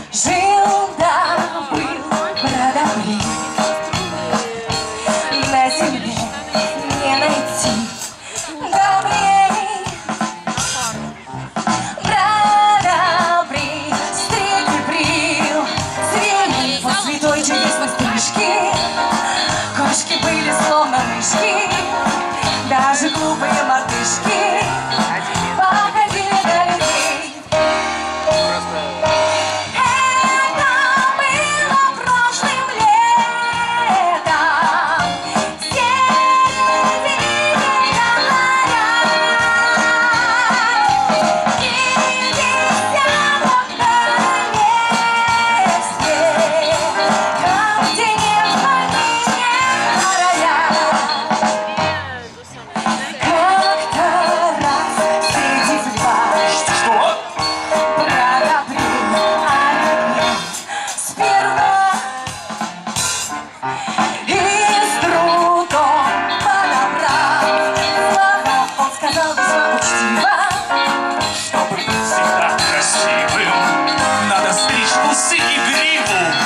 Жил-да был бродобрей, на земле не найти добрей. Бродобрей стреки брил, свели по святой чудесной стрижки. Кошки были словно мышки, даже глупые мартышки походили на людей. Это было прошлым летом, середине января, и десяток королевстве, там, где нет войны, нет короля. Как-то раз среди льва бродобрей оленей сперва и с трудом подобрав слова, он сказал весьма учтиво: Чтобы быть всегда красивым, надо стричь усы и гриву.